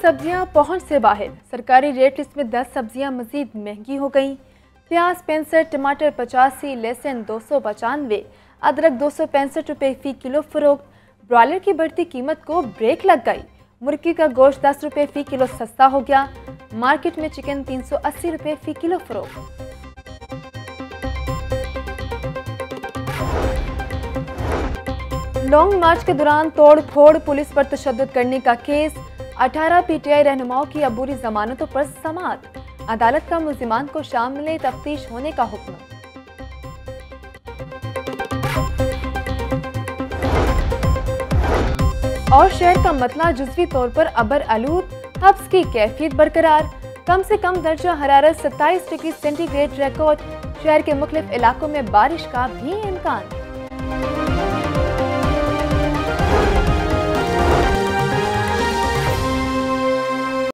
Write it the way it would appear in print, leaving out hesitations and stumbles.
सब्जियां पहुंच से बाहर। सरकारी रेट लिस्ट में 10 सब्जियां मजीद महंगी हो गईं। प्याज 65, टमाटर 85, लहसुन 295, अदरक 265 रुपये फ़ी किलो फरोख्त। ब्रॉयलर की बढ़ती कीमत को ब्रेक लग गई। मुर्गी का गोश्त 10 रुपये फ़ी किलो सस्ता हो गया। मार्केट में चिकन 380 रुपये फ़ी किलो फरोख्त। लॉन्ग मार्च के दौरान तोड़ फोड़, पुलिस पर तशद्दुद करने का केस। 18 पीटीआई रहनुमाओं की अबूरी जमानतों पर समाअत। अदालत का मुल्जिमान को शामिल तफ्तीश होने का हुक्म। और शहर का मतला जुज़वी तौर पर अबर आलूद, हब्स की कैफियत बरकरार। कम से कम दर्जा हरारत 27 डिग्री सेंटीग्रेड रिकॉर्ड। शहर के मुख्तलिफ इलाकों में बारिश का भी इम्कान।